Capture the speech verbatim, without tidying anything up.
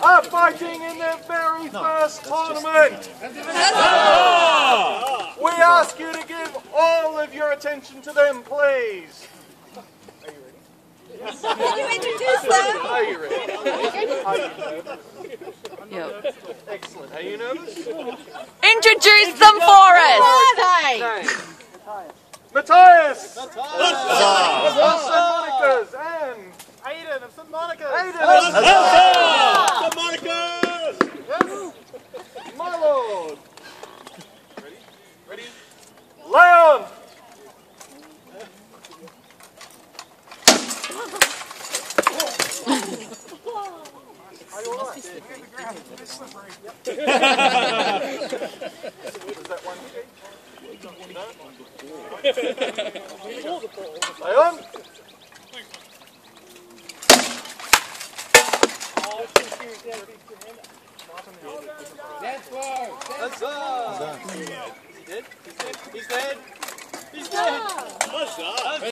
are fighting in their very first tournament. We ask you to give all of your attention to them, please. Can you introduce them? Are you ready? Are you nervous? Yep. Excellent. Are you nervous? Introduce them for us! Name. Matthias! Of Saint Monica's and Aiden of Saint Monica's! Aiden of Saint Monica's! My lord! Ready? Ready? Leon! Are you alright? Is that one each? No? Leon? That's far! That's far! Is he dead? He's dead! He's dead! He's dead!